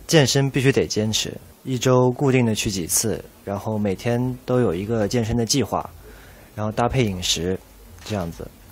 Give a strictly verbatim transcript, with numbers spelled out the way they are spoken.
健身必须得坚持，一周固定的去几次，然后每天都有一个健身的计划，然后搭配饮食，这样子。